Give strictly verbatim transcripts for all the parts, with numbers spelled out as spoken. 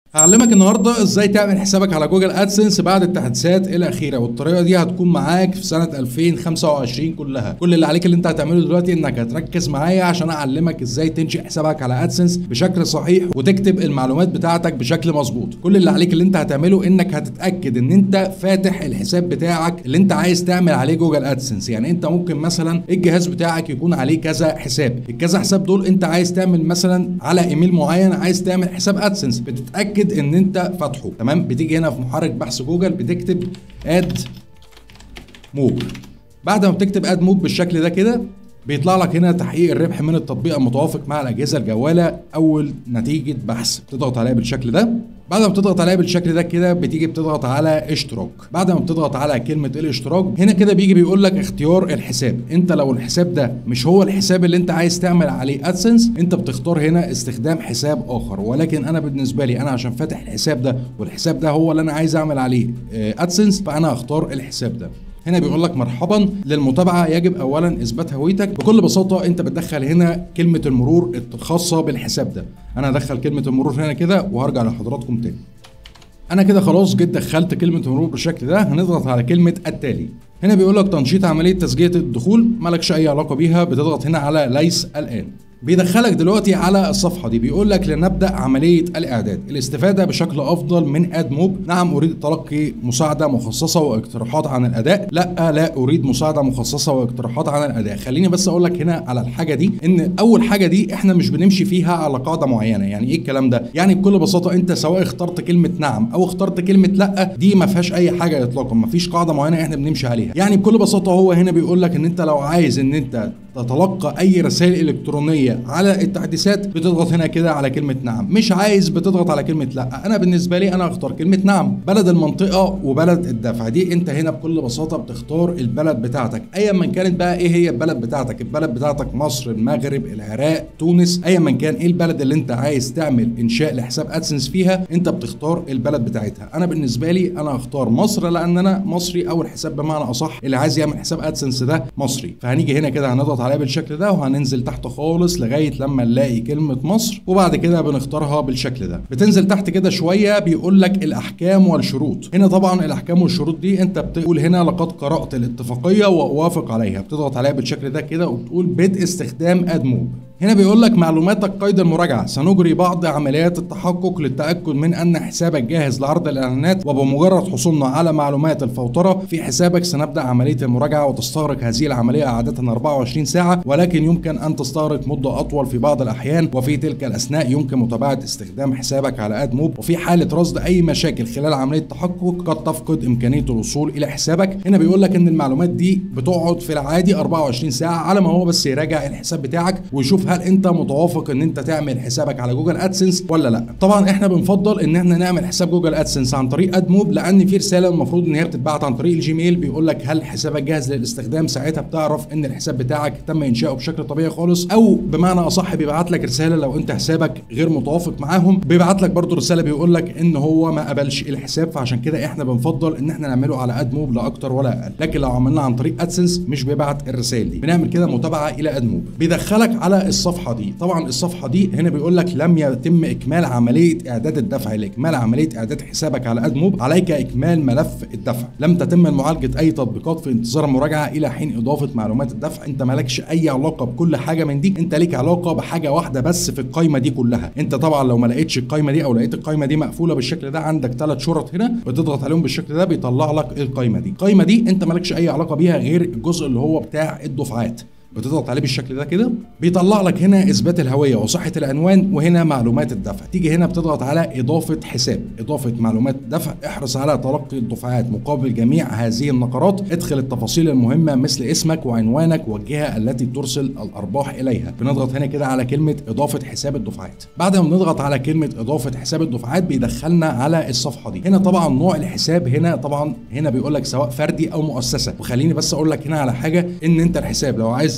هعلمك النهارده ازاي تعمل حسابك على جوجل ادسنس بعد التحديثات الاخيره، والطريقه دي هتكون معاك في سنه ألفين وخمسة وعشرين كلها. كل اللي عليك اللي انت هتعمله دلوقتي انك هتركز معايا عشان اعلمك ازاي تنشئ حسابك على ادسنس بشكل صحيح وتكتب المعلومات بتاعتك بشكل مظبوط. كل اللي عليك اللي انت هتعمله انك هتتاكد ان انت فاتح الحساب بتاعك اللي انت عايز تعمل عليه جوجل ادسنس. يعني انت ممكن مثلا الجهاز بتاعك يكون عليه كذا حساب، الكذا حساب دول انت عايز تعمل مثلا على ايميل معين، عايز تعمل حساب ادسنس، بتتاكد ان انت فاتحه. تمام، بتيجي هنا في محرك بحث جوجل بتكتب اد موب. بعد ما بتكتب اد موب بالشكل ده كده بيطلع لك هنا تحقيق الربح من التطبيق المتوافق مع الاجهزه الجواله. اول نتيجه بحث بتضغط عليها بالشكل ده. بعد ما بتضغط عليها بالشكل ده كده بتيجي بتضغط على اشتراك. بعد ما بتضغط على كلمه الاشتراك هنا كده بيجي بيقول لك اختيار الحساب. انت لو الحساب ده مش هو الحساب اللي انت عايز تعمل عليه ادسنس انت بتختار هنا استخدام حساب اخر، ولكن انا بالنسبه لي انا عشان فاتح الحساب ده والحساب ده هو اللي انا عايز اعمل عليه ادسنس فانا هختار الحساب ده. هنا بيقول لك مرحبا، للمتابعه يجب اولا اثبات هويتك. بكل بساطه انت بتدخل هنا كلمه المرور الخاصه بالحساب ده. انا هدخل كلمه المرور هنا كده وهرجع لحضراتكم تاني. انا كده خلاص جيت دخلت كلمه المرور بالشكل ده. هنضغط على كلمه التالي. هنا بيقول لك تنشيط عمليه تسجيل الدخول، مالكش اي علاقه بيها، بتضغط هنا على ليس الان. بيدخلك دلوقتي على الصفحه دي. بيقول لك لنبدا عمليه الاعداد، الاستفاده بشكل افضل من اد موب. نعم اريد تلقي مساعده مخصصه واقتراحات عن الاداء. لا لا اريد مساعده مخصصه واقتراحات عن الاداء. خليني بس اقول لك هنا على الحاجه دي ان اول حاجه دي احنا مش بنمشي فيها على قاعده معينه. يعني ايه الكلام ده؟ يعني بكل بساطه انت سواء اخترت كلمه نعم او اخترت كلمه لا دي ما فيهاش اي حاجه اطلاقا، ما فيش قاعده معينه احنا بنمشي عليها. يعني بكل بساطه هو هنا بيقول لك ان انت لو عايز ان انت تتلقى اي رسائل الكترونيه على التحديثات بتضغط هنا كده على كلمه نعم، مش عايز بتضغط على كلمه لا. انا بالنسبه لي انا اختار كلمه نعم. بلد المنطقه وبلد الدفع دي انت هنا بكل بساطه بتختار البلد بتاعتك ايا من كانت بقى ايه هي البلد بتاعتك. البلد بتاعتك مصر، المغرب، العراق، تونس، ايا من كان ايه البلد اللي انت عايز تعمل انشاء لحساب ادسنس فيها انت بتختار البلد بتاعتها. انا بالنسبه لي انا اختار مصر لان انا مصري، او الحساب بمعنى اصح اللي عايز يعمل حساب ادسنس ده مصري. فهنيجي هنا كده هنضغط عليها بالشكل ده وهننزل تحت خالص لغايه لما نلاقي كلمه مصر، وبعد كده بنختارها بالشكل ده. بتنزل تحت كده شويه بيقول لك الاحكام والشروط. هنا طبعا الاحكام والشروط دي انت بتقول هنا لقد قرات الاتفاقيه واوافق عليها. بتضغط عليها بالشكل ده كده وبتقول بدء استخدام اد موب. هنا بيقول لك معلوماتك قيد المراجعه، سنجري بعض عمليات التحقق للتاكد من ان حسابك جاهز لعرض الاعلانات، وبمجرد حصولنا على معلومات الفوتره في حسابك سنبدا عمليه المراجعه، وتستغرق هذه العمليه عاده أربعة وعشرين ساعه، ولكن يمكن ان تستغرق مده اطول في بعض الاحيان، وفي تلك الاثناء يمكن متابعه استخدام حسابك على اد موب، وفي حاله رصد اي مشاكل خلال عمليه التحقق قد تفقد امكانيه الوصول الى حسابك. هنا بيقول لك ان المعلومات دي بتقعد في العادي أربعة وعشرين ساعه على ما هو بس يراجع الحساب بتاعك ويشوف هل انت متوافق ان انت تعمل حسابك على جوجل ادسنس ولا لا. طبعا احنا بنفضل ان احنا نعمل حساب جوجل ادسنس عن طريق اد موب، لان في رساله المفروض ان هي بتتبعت عن طريق الجيميل بيقول لك هل حسابك جاهز للاستخدام. ساعتها بتعرف ان الحساب بتاعك تم انشاؤه بشكل طبيعي خالص، او بمعنى اصح بيبعت لك رساله لو انت حسابك غير متوافق معاهم بيبعت لك برضو رساله بيقول لك ان هو ما قبلش الحساب. فعشان كده احنا بنفضل ان احنا نعمله على اد موب لا اكتر ولا اقل، لكن لو عملنا عن طريق ادسنس مش بيبعت الرسائل دي. بنعمل كده متابعه الى اد موب. بيدخلك على الصفحه دي. طبعا الصفحه دي هنا بيقول لك لم يتم اكمال عمليه اعداد الدفع. لاكمال عمليه اعداد حسابك على اد موب عليك اكمال ملف الدفع. لم تتم معالجه اي تطبيقات في انتظار المراجعه الى حين اضافه معلومات الدفع. انت مالكش اي علاقه بكل حاجه من دي، انت ليك علاقه بحاجه واحده بس في القايمه دي كلها. انت طبعا لو ما لقيتش القايمه دي او لقيت القايمه دي مقفوله بالشكل ده عندك ثلاث شرط هنا بتضغط عليهم بالشكل ده بيطلع لك القايمه دي. القايمه دي انت مالكش اي علاقه بيها غير الجزء اللي هو بتاع الدفعات. بتضغط عليه بالشكل ده كده بيطلع لك هنا اثبات الهويه وصحه العنوان وهنا معلومات الدفع. تيجي هنا بتضغط على اضافه حساب، اضافه معلومات الدفع. احرص على تلقي الدفعات مقابل جميع هذه النقرات. ادخل التفاصيل المهمه مثل اسمك وعنوانك والجهه التي ترسل الارباح اليها. بنضغط هنا كده على كلمه اضافه حساب الدفعات. بعد ما بنضغط على كلمه اضافه حساب الدفعات بيدخلنا على الصفحه دي. هنا طبعا نوع الحساب هنا طبعا هنا بيقول لك سواء فردي او مؤسسه. وخليني بس اقول لك هنا على حاجه ان انت الحساب لو عايز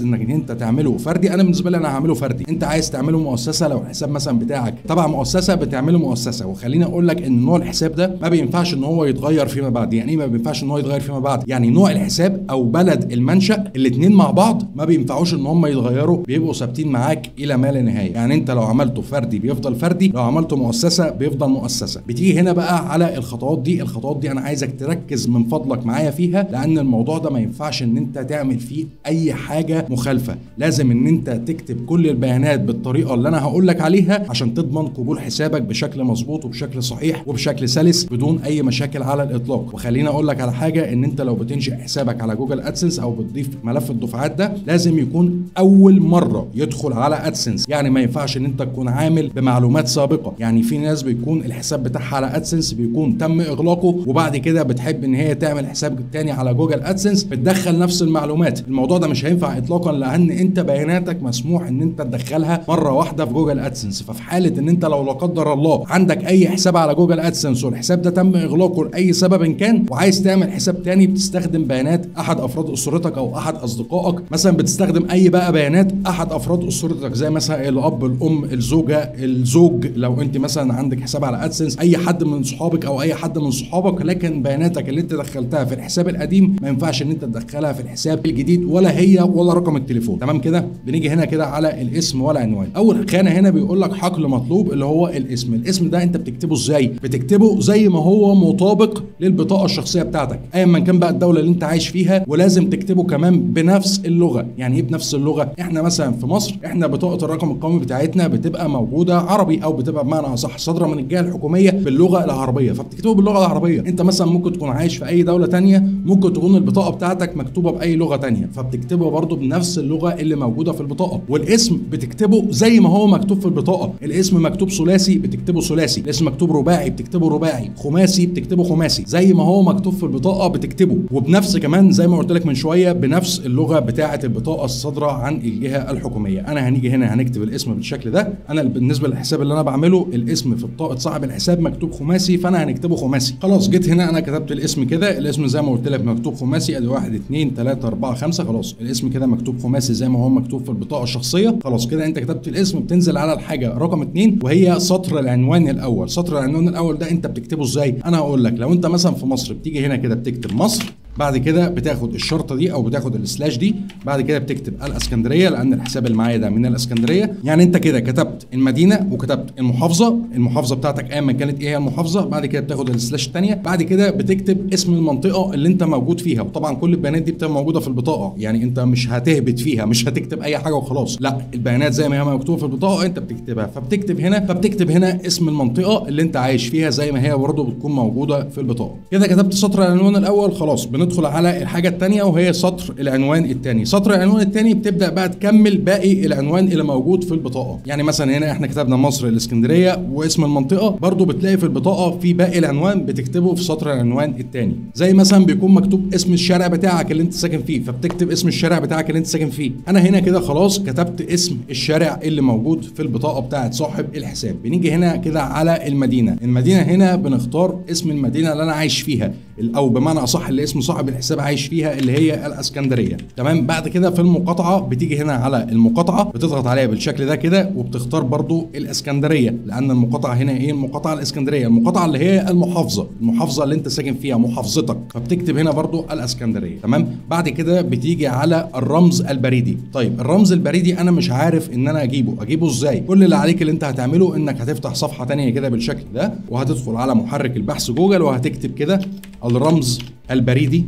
عايز انك انت تعمله فردي، انا بالنسبه لي انا هعمله فردي. انت عايز تعمله مؤسسه، لو الحساب مثلا بتاعك تبع مؤسسه بتعمله مؤسسه. وخليني اقول لك ان نوع الحساب ده ما بينفعش ان هو يتغير فيما بعد. يعني ايه ما بينفعش ان هو يتغير فيما بعد؟ يعني نوع الحساب او بلد المنشأ الاثنين مع بعض ما بينفعوش ان هم يتغيروا، بيبقوا ثابتين معاك الى ما لا نهايه. يعني انت لو عملته فردي بيفضل فردي، لو عملته مؤسسه بيفضل مؤسسه. بتيجي هنا بقى على الخطوات دي، الخطوات دي انا عايزك تركز من فضلك معايا فيها، لان الموضوع ده ما ينفعش ان انت تعمل فيه اي حاجه مخالفه. لازم ان انت تكتب كل البيانات بالطريقه اللي انا هقول لك عليها عشان تضمن قبول حسابك بشكل مظبوط وبشكل صحيح وبشكل سلس بدون اي مشاكل على الاطلاق. وخليني اقول لك على حاجه، ان انت لو بتنشئ حسابك على جوجل ادسنس او بتضيف ملف الدفعات ده لازم يكون اول مره يدخل على ادسنس. يعني ما ينفعش ان انت تكون عامل بمعلومات سابقه. يعني في ناس بيكون الحساب بتاعها على ادسنس بيكون تم اغلاقه وبعد كده بتحب ان هي تعمل حساب تاني على جوجل ادسنس بتدخل نفس المعلومات. الموضوع ده مش هينفع اطلاقا، لان انت بياناتك مسموح ان انت تدخلها مره واحده في جوجل ادسنس. ففي حاله ان انت لو لا قدر الله عندك اي حساب على جوجل ادسنس والحساب ده تم اغلاقه لاي سبب كان وعايز تعمل حساب تاني، بتستخدم بيانات احد افراد اسرتك او احد اصدقائك. مثلا بتستخدم اي بقى بيانات احد افراد اسرتك زي مثلا الاب، الام، الزوجه، الزوج، لو انت مثلا عندك حساب على ادسنس، اي حد من صحابك او اي حد من صحابك. لكن بياناتك اللي انت دخلتها في الحساب القديم ما ينفعش ان انت تدخلها في الحساب الجديد، ولا هي ولا رقم التليفون. تمام كده؟ بنيجي هنا كده على الاسم والعنوان. اول خانه هنا بيقول لك حقل مطلوب اللي هو الاسم. الاسم ده انت بتكتبه ازاي؟ بتكتبه زي ما هو مطابق للبطاقه الشخصيه بتاعتك ايا ما كان بقى الدوله اللي انت عايش فيها، ولازم تكتبه كمان بنفس اللغه. يعني ايه بنفس اللغه؟ احنا مثلا في مصر احنا بطاقه الرقم القومي بتاعتنا بتبقى موجوده عربي، او بتبقى بمعنى اصح صادره من الجهه الحكوميه باللغه العربيه، فبتكتبه باللغه العربيه. انت مثلا ممكن تكون عايش في اي دوله ثانيه، ممكن تكون البطاقه بتاعتك مكتوبه باي لغه ثانيه، فبتكتبه برضه بنفس اللغه اللي موجوده في البطاقه. والاسم بتكتبه زي ما هو مكتوب في البطاقه. الاسم مكتوب ثلاثي بتكتبه ثلاثي، الاسم مكتوب رباعي بتكتبه رباعي، خماسي بتكتبه خماسي، زي ما هو مكتوب في البطاقه بتكتبه. وبنفس كمان زي ما قلت لك من شويه بنفس اللغه بتاعه البطاقه الصادره عن الجهه الحكوميه. انا هنيجي هنا هنكتب الاسم بالشكل ده. انا بالنسبه للحساب اللي انا بعمله الاسم في بطاقه صاحب الحساب مكتوب خماسي، فانا هنكتبه خماسي. خلاص جيت هنا انا كتبت الاسم كده، الاسم زي ما قلت لك مكتوب خماسي، ادي واحد اتنين تلاته اربعه خمسه. خلاص الاسم كده مكتوب خماسي زي ما هو مكتوب في البطاقه الشخصيه. خلاص كده انت كتبت الاسم. بتنزل على الحاجه رقم اتنين وهي سطر العنوان الاول. سطر العنوان الاول ده انت بتكتبه ازاي؟ انا هقول لك. لو انت مثلا في مصر بتيجي هنا كده بتكتب مصر، بعد كده بتاخد الشرطه دي او بتاخد السلاش دي، بعد كده بتكتب الاسكندريه لان الحساب اللي معايا ده من الاسكندريه. يعني انت كده كتبت المدينه وكتبت المحافظه، المحافظه بتاعتك ايا ما كانت ايه هي المحافظه، بعد كده بتاخد السلاش الثانيه، بعد كده بتكتب اسم المنطقه اللي انت موجود فيها. وطبعا كل البيانات دي بتبقى موجوده في البطاقه، يعني انت مش هتهبط فيها، مش هتكتب اي حاجه وخلاص، لا البيانات زي ما هي مكتوبه في البطاقه انت بتكتبها. فبتكتب هنا فبتكتب هنا اسم المنطقه اللي انت عايش فيها زي ما هي برضه بتكون موجوده في البطاقه. كده كتبت سطر العنوان الاول. خلاص بندخل على الحاجه الثانيه وهي سطر العنوان الثاني. سطر العنوان الثاني بتبدا بقى تكمل باقي العنوان اللي موجود في البطاقه. يعني مثلا هنا احنا كتبنا مصر الاسكندريه واسم المنطقه، برضو بتلاقي في البطاقه في باقي العنوان بتكتبه في سطر العنوان الثاني. زي مثلا بيكون مكتوب اسم الشارع بتاعك اللي انت ساكن فيه، فبتكتب اسم الشارع بتاعك اللي انت ساكن فيه. انا هنا كده خلاص كتبت اسم الشارع اللي موجود في البطاقه بتاعه صاحب الحساب. بنيجي هنا كده على المدينه. المدينه هنا بنختار اسم المدينه اللي انا عايش فيها، او بمعنى اصح اللي اسم صاحب الحساب عايش فيها اللي هي الاسكندريه. تمام. بعد كده في المقاطعه بتيجي هنا على المقاطعه، بتضغط عليها بالشكل ده كده وبتختار برضو الاسكندريه، لان المقاطعه هنا ايه؟ المقاطعه الاسكندريه، المقاطعه اللي هي المحافظه، المحافظه اللي انت ساكن فيها محافظتك، فبتكتب هنا برضو الاسكندريه. تمام. بعد كده بتيجي على الرمز البريدي. طيب الرمز البريدي انا مش عارف ان انا اجيبه، اجيبه ازاي؟ كل اللي عليك اللي انت هتعمله انك هتفتح صفحه ثانيه كده بالشكل ده، وهتدخل على محرك البحث جوجل وهتكتب كده الرمز البريدي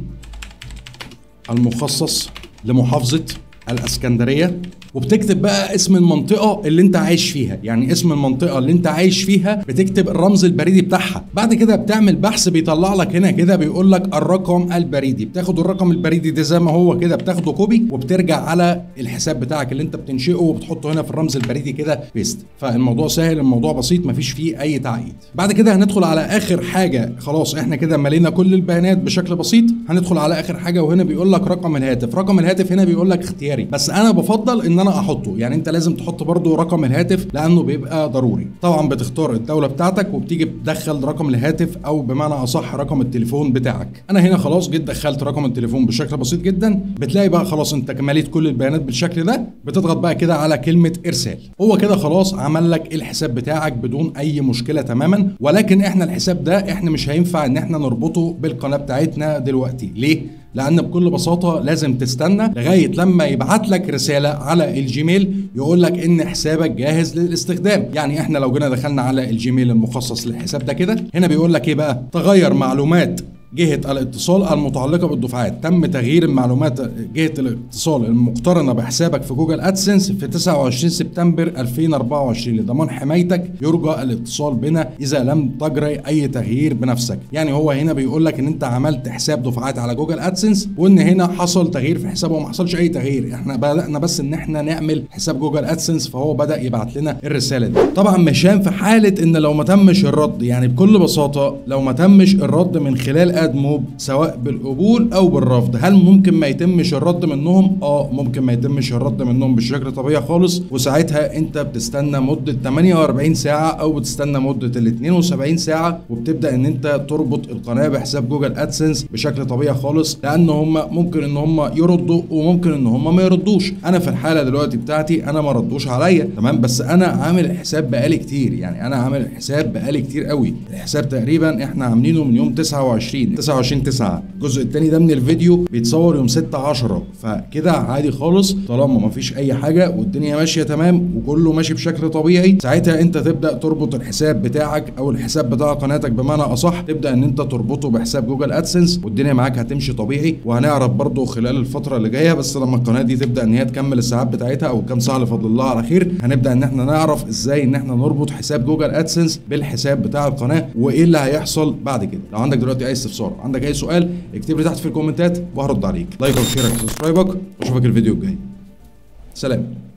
المخصص لمحافظة الاسكندرية، وبتكتب بقى اسم المنطقة اللي انت عايش فيها. يعني اسم المنطقة اللي انت عايش فيها بتكتب الرمز البريدي بتاعها. بعد كده بتعمل بحث بيطلع لك هنا كده بيقول لك الرقم البريدي. بتاخد الرقم البريدي ده زي ما هو كده، بتاخده كوبي وبترجع على الحساب بتاعك اللي انت بتنشئه وبتحطه هنا في الرمز البريدي كده بيست. فالموضوع سهل، الموضوع بسيط، مفيش فيه اي تعقيد. بعد كده هندخل على اخر حاجة. خلاص احنا كده ملينا كل البيانات بشكل بسيط. هندخل على اخر حاجة وهنا بيقول لك رقم الهاتف. رقم الهاتف هنا بيقول لك اختياري، بس انا بفضل ان انا احطه، يعني انت لازم تحط برضو رقم الهاتف لانه بيبقى ضروري. طبعا بتختار الدوله بتاعتك وبتيجي تدخل رقم الهاتف او بمعنى اصح رقم التليفون بتاعك. انا هنا خلاص جيت دخلت رقم التليفون بشكل بسيط جدا. بتلاقي بقى خلاص انت مليت كل البيانات بالشكل ده، بتضغط بقى كده على كلمه ارسال. هو كده خلاص عمل لك الحساب بتاعك بدون اي مشكله تماما. ولكن احنا الحساب ده احنا مش هينفع ان احنا نربطه بالقناه بتاعتنا دلوقتي. ليه؟ لان بكل بساطه لازم تستنى لغايه لما يبعت لك رساله على الجيميل يقول لك ان حسابك جاهز للاستخدام. يعني احنا لو جينا دخلنا على الجيميل المخصص للحساب ده كده، هنا بيقول لك ايه بقى؟ تغير معلومات جهة الاتصال المتعلقة بالدفعات. تم تغيير المعلومات جهة الاتصال المقترنة بحسابك في جوجل ادسنس في تسعة وعشرين سبتمبر ألفين وأربعة وعشرين لضمان حمايتك. يرجى الاتصال بنا إذا لم تجري أي تغيير بنفسك. يعني هو هنا بيقول لك إن أنت عملت حساب دفعات على جوجل ادسنس وإن هنا حصل تغيير في حسابه وما حصلش أي تغيير. إحنا بدأنا بس إن إحنا نعمل حساب جوجل ادسنس فهو بدأ يبعت لنا الرسالة دي. طبعا مشان في حالة إن لو ما تمش الرد، يعني بكل بساطة لو ما تمش الرد من خلال موب سواء بالقبول او بالرفض، هل ممكن ما يتمش الرد منهم؟ اه ممكن ما يتمش الرد منهم بشكل طبيعي خالص. وساعتها انت بتستنى مده ثمانية وأربعين ساعه او بتستنى مده ال اثنين وسبعين ساعه، وبتبدا ان انت تربط القناه بحساب جوجل ادسنس بشكل طبيعي خالص. لان هم ممكن ان هم يردوا وممكن ان هم ما يردوش. انا في الحاله دلوقتي بتاعتي انا ما ردوش عليا تمام، بس انا عامل الحساب بقالي كتير. يعني انا عامل الحساب بقالي كتير قوي. الحساب تقريبا احنا عاملينه من يوم تسعة وعشرين تسعة وعشرين تسعة. الجزء الثاني ده من الفيديو بيتصور يوم ستة عشرة، فكده عادي خالص طالما ما فيش اي حاجه والدنيا ماشيه تمام وكله ماشي بشكل طبيعي. ساعتها انت تبدا تربط الحساب بتاعك او الحساب بتاع قناتك بمعنى اصح، تبدا ان انت تربطه بحساب جوجل ادسنس والدنيا معاك هتمشي طبيعي. وهنعرف برضو خلال الفتره اللي جايه بس لما القناه دي تبدا ان هي تكمل الساعات بتاعتها او كام ساعه لفضل الله على خير، هنبدا ان احنا نعرف ازاي ان احنا نربط حساب جوجل ادسنس بالحساب بتاع القناه وايه اللي هيحصل بعد كده. لو عندك دلوقتي اي استفسار، عندك اي سؤال، اكتب لي تحت في الكومنتات وهرد عليك. لايك وشيرك وسبسكرايبك واشوفك الفيديو الجاي. سلام.